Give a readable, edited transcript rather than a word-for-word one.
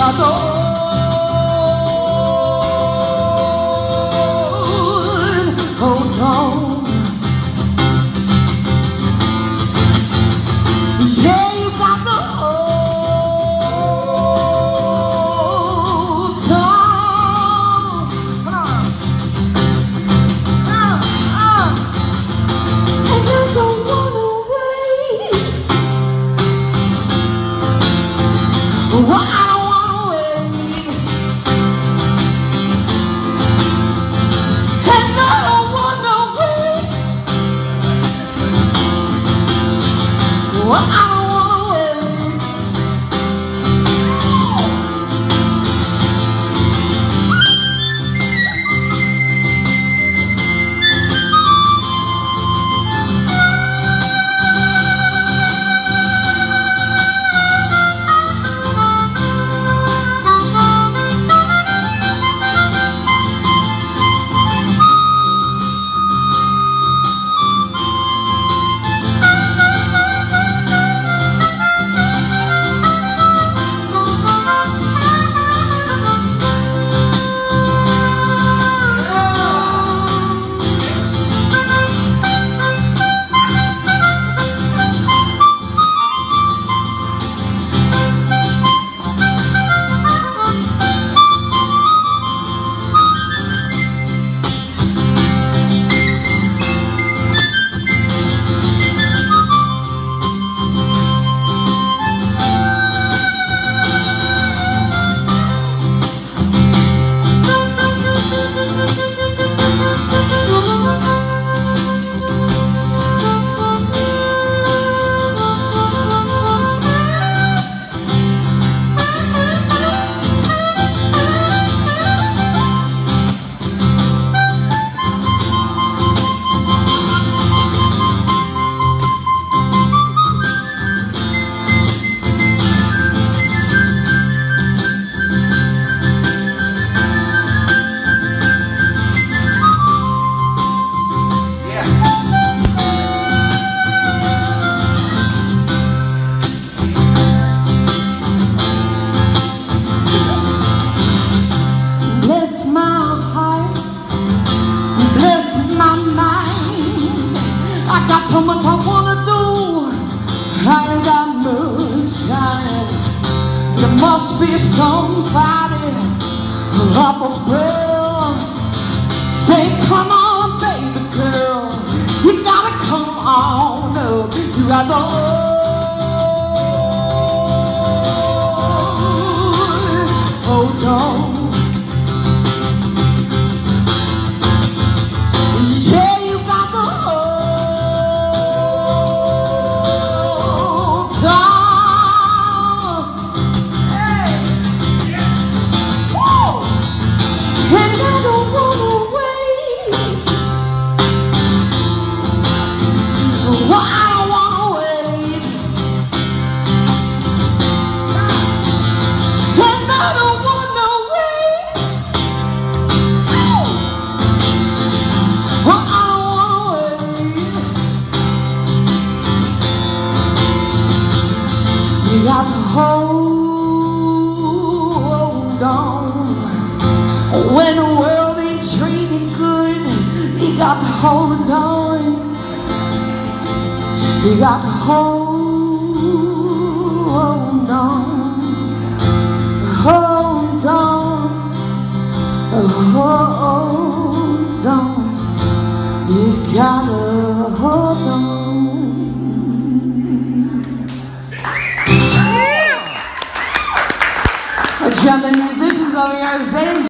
got to hold on. Yeah, you got to hold on. And you don't wanna wait. Well, I don't wanna wait. And I don't wanna wait. Well, I don't wanna wait. So much I wanna do, I ain't got much time. There must be somebody up above. Say, come on, baby girl, you gotta come on up. You got to hold on. You got to hold on. When the world ain't treating good, you got to hold on. You got to hold on. Hold on. Hold on. You gotta hold on. Jumping musicians over here saying